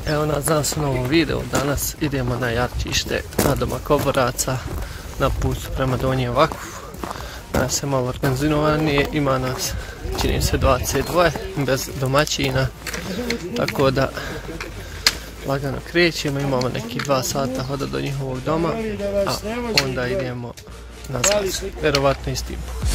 Evo nas u novom videu, danas idemo na Jarčište na domak Oboraca, na putu prema Donjem Vakufu. Danas je malo organizovanije, ima nas čini se 22 bez domaćina, tako da lagano krećemo, imamo neki 2 sata hoda do njihovog doma, a onda idemo nazad, vjerovatno istim.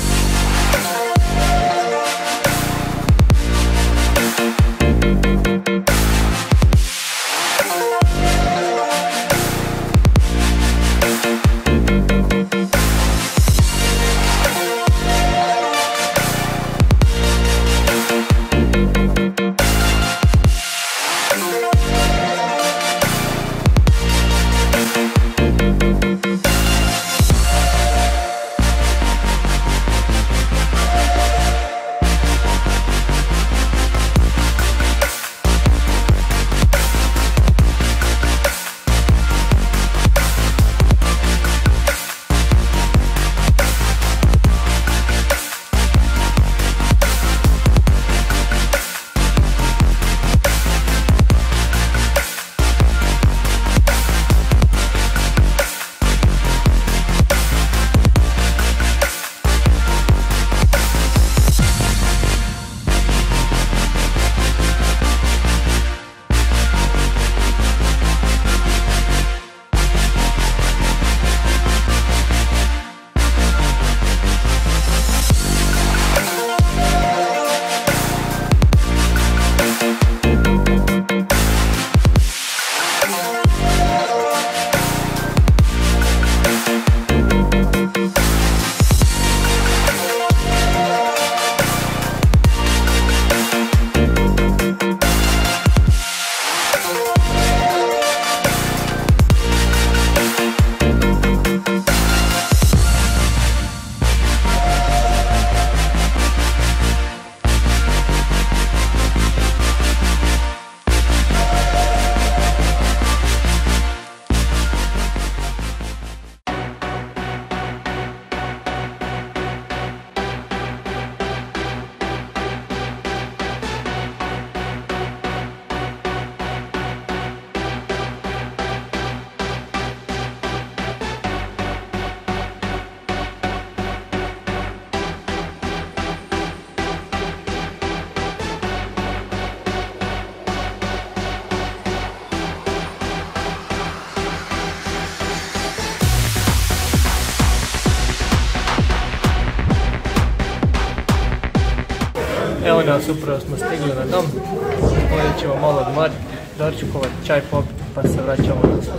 Evo nas, upravo smo stigli na dom, ovdje ćemo malo odmariti, doručkovati, čaj popiti, pa se vraćamo nazad.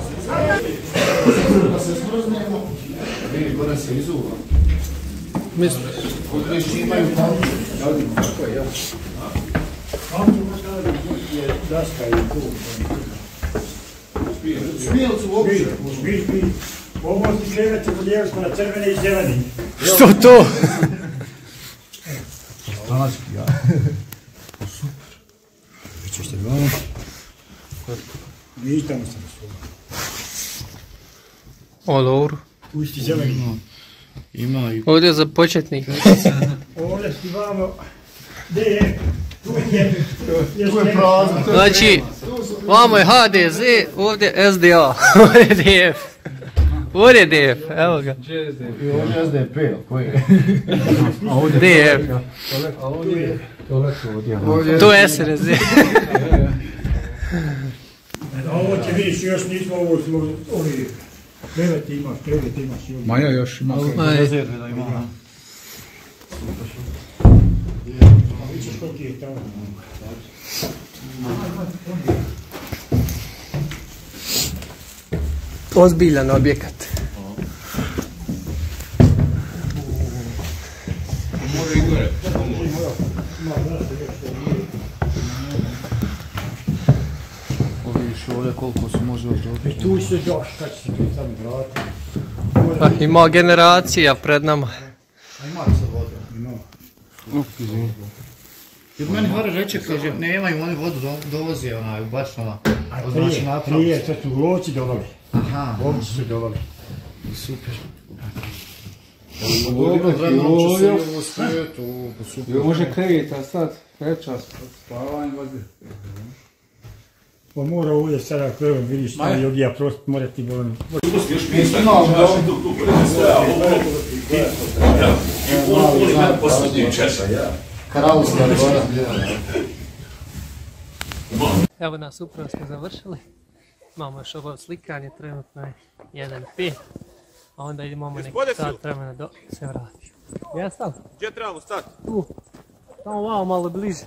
Da se smrznemo, vidi kada se izuva. Misliš? Kod već imaju tamo, kako je, ja? Daska je tu. Smijelcu uopće. Špil. Ovo ti krevet se podijevsko na crveni i zeleni. Što to? Daski, ja. Super. Vićeš te gledam? I tamo sam svoga. O, dobro. Pusti zeleni. Ima i... Ovdje je za početnik. Ovdje si vamo. Gdje je? Tu je prazno. Znači, vamo je HDZ, ovdje je SDA, ovdje je DF. Ovdje je DF, evo ga. Ovdje je SDP, koji je? DF. A ovdje je... To je SNSD. Ovo će vidiš, još nismo ovo smo ovi. Krevet imaš još. Maja još ima. Rezerve da ima. Vićeš koliki je tamo. Ozbiljan objekat. Može i gore. Vidiš ovdje koliko se može odžoviti. Tu se još, kad će se tu sam vrati. Ima generacija pred nama. A ima se voda? Ima. Jer meni Hara reče, kaže, nemaju oni vodu dovozi u Bačnova. Prije, sad su lovci dovali. Aha. Lovci su dovali. Super. Dobro, Vremeno će se ovo svijetu, super. Može kredita sad, večas, spavanje vode. On mora ovdje sada krvom, vidiš, šta je odija prost, mora ti bolan. Karalska gora. Evo nas, upravo smo završili. Imamo još ovo slikanje, trenutno je 1:05. A onda idemo neki sat vremena do se vrati. Jesam? Gdje trebamo stati? Tu. Tamo malo, malo bliže.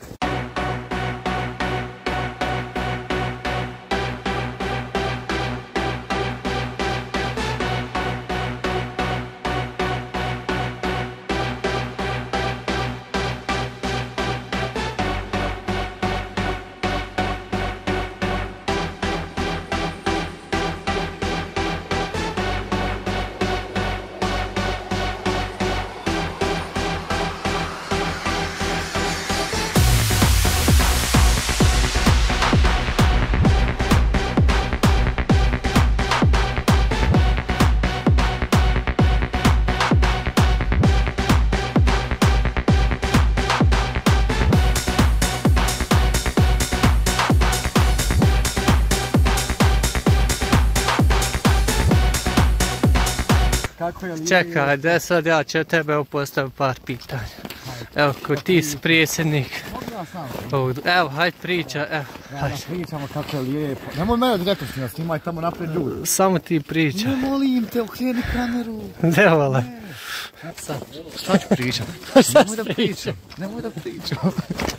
Čekaj, da sad ja ću tebe postaviti par pitanja. Evo, ko ti si predsjednik. Evo, hajde priča, evo. Da pričamo kako je lijepo. Nemoj mene direktno snimati, snimaj tamo naprijed ljudi. Samo ti priča. Ne molim te, okreni kameru. Ne vole. Šta ću pričat? Nemoj da pričam.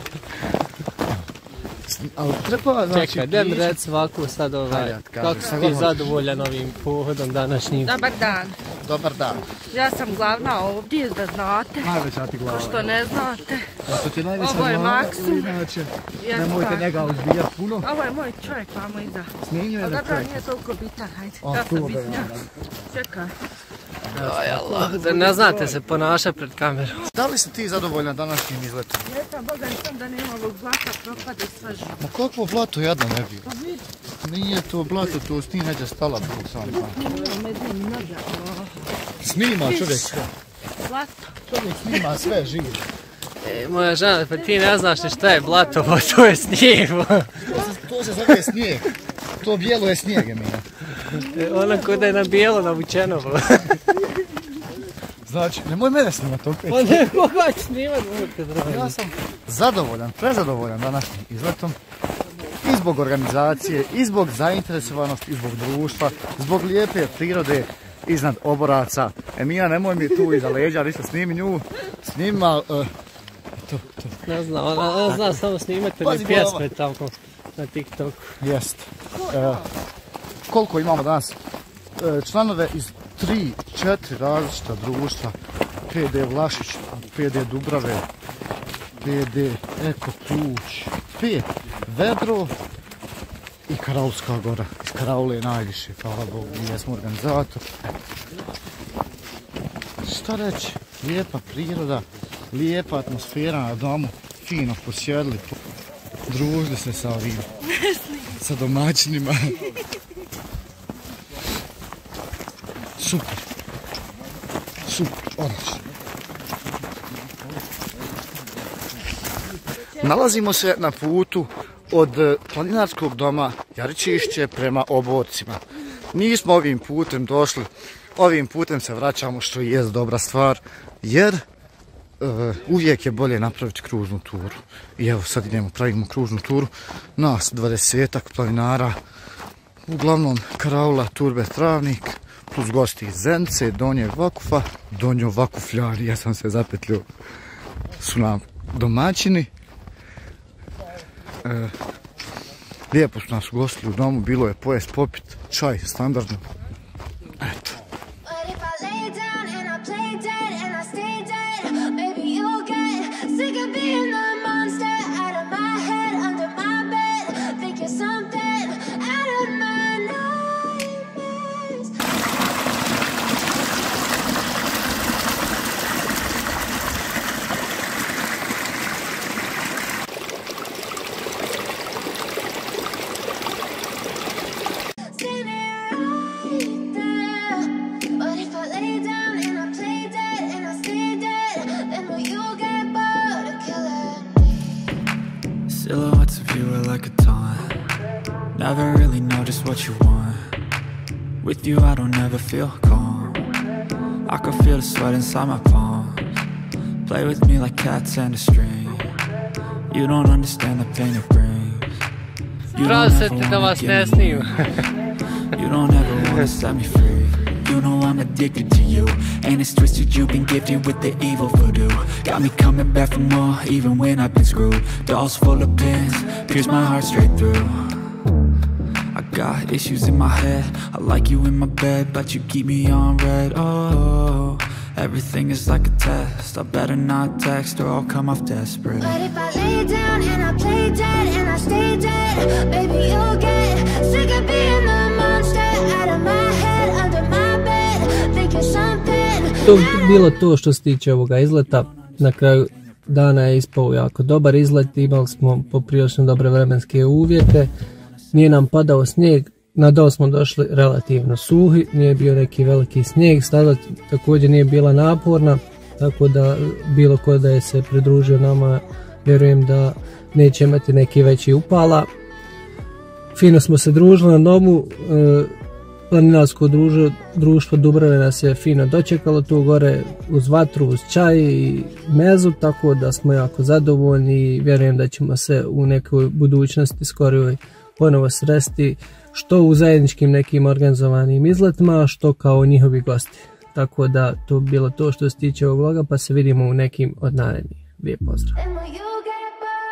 Ali treba, znači... Čekaj, da mi reci ovako sad kako si ti zadovoljan ovim pohodom današnjim? Dobar dan. Dobar dan. Ja sam glavna ovdje, da znate. Najveća ti glava. Što ne znate. To ti je najveća Ovo je glava, Maksim. inače nemojte njega uzbijat puno. Ovo je moj čovjek, vamo iza. Snimio je da Dobro, nije toliko bitan, hajde. Ja sam bitnja. Čekaj. Aj Allah, da ne znate se ponašati pred kamerom. Da li si ti zadovoljna današnjim izletom? Jesam, Boga sam da nema ovog blata, propade sve živo. Ma kakvo blato jadno ne bi? Nije to blato, to s njim neđe stala Bog sam. Snima čovjek sve. Blato. Čovjek snima sve živo. Moja žena, pa ti ne znaš ni šta je blatovo, to je snijeg. To se zove snijeg. To bijelo je snijeg, Emina. Ono ko da je na bijelo navučeno. Znači, nemoj mene snimat opet. Pa ne, koga će snimat, budete dragi. Ja sam zadovoljan, prezadovoljan današnjim izletom. I zbog organizacije, i zbog zainteresovanosti, i zbog društva, zbog lijepe prirode iznad Oboraca. Emina, nemoj mi tu iza leđa, ništa snimi nju. Snima... Ne zna, ona zna samo snimati one pjesme tamo na TikToku. Jest. Koliko imamo danas? Članove iz 3-4 različita društva. PD Vlašić, PD Dubrave, PD Eko Ključ, 5 Vedro i Karalska gora. Iz Karaule je najviše, hvala Bogu, mi jesmo organizator. Šta reći? Lijepa priroda, lijepa atmosfera na domu, fino posjedli, družili se sa ovim, sa domaćinima. Super. Super, odlično. Nalazimo se na putu od planinarskog doma Jaričišće prema Oborcima. Nismo ovim putem došli, ovim putem se vraćamo, što je dobra stvar, jer uvijek je bolje napraviti kružnu turu. I evo sad idemo, pravimo kružnu turu, nas 20-ak planinara, uglavnom Karaula, Turbe, Travnik, plus gosti iz Zence, Donjeg Vakufa, Donjo Vakufljari, ja sam se zapetljio, su nam domaćini. Lijepo su nas ugostili u domu, bilo je pojest, popit, čaj, standardno. Eto. Silhouettes of you are like a taunt. Never really know just what you want. With you I don't ever feel calm. I can feel the sweat inside my palms. Play with me like cats and a string. You don't understand the pain it brings. You don't ever wanna get me. You don't ever wanna set me free. You know I'm addicted to you, and it's twisted, you've been gifted with the evil voodoo. Got me coming back for more, even when I've been screwed. Dolls full of pins, pierce my heart straight through. I got issues in my head, I like you in my bed, but you keep me on red. Oh, everything is like a test, I better not text or I'll come off desperate. But if I lay down and I play dead and I stay dead, baby you'll get sick of being the monster out of my head, under my bed, thinking something. To bilo to što se tiče ovoga izleta. Na kraju dana je ispao jako dobar izlet, imali smo poprilično dobre vremenske uvjete, nije nam padao snijeg, na dol smo došli relativno suhi, nije bio neki veliki snijeg, staza također nije bila naporna, tako da bilo ko da je se pridružio nama, vjerujem da neće imati neki veći upala. Fino smo se družili na domu, planinarsko društvo Dubrave nas je fino dočekalo tu gore uz vatru, uz čaj i mezu, tako da smo jako zadovoljni i vjerujem da ćemo se u nekoj budućnosti skorijoj ponovo sresti, što u zajedničkim nekim organizovanim izletima, što kao njihovi gosti. Tako da to bi bilo to što se tiče ovog vloga, pa se vidimo u nekim od narednih. Lijep pozdrav!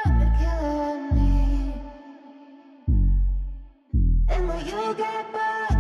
And when you get bored